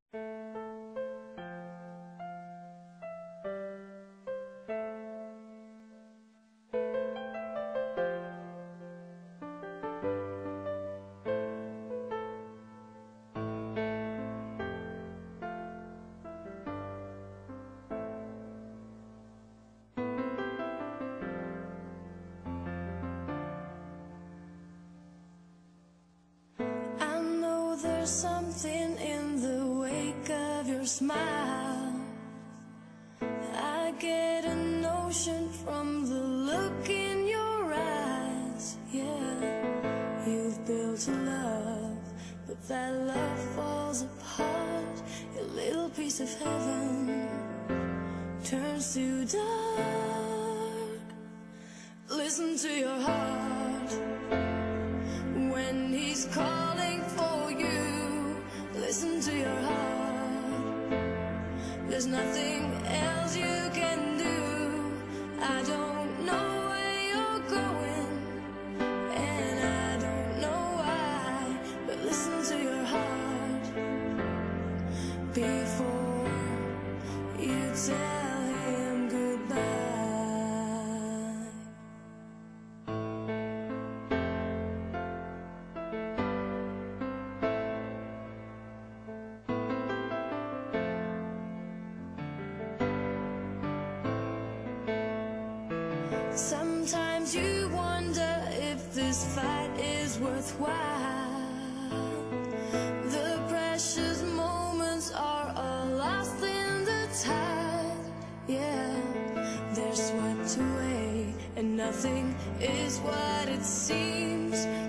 There's something in the wake of your smile. I get a notion from the look in your eyes. Yeah, you've built a love, but that love falls apart. Your little piece of heaven turns to dark. Listen to your heart when he's calling for you. Listen to your heart. There's nothing else you can do. I don't know where you're going, and I don't know why, but listen to your heart before you tell him goodbye. Sometimes you wonder if this fight is worthwhile. The precious moments are all lost in the tide. Yeah, they're swept away, and nothing is what it seems.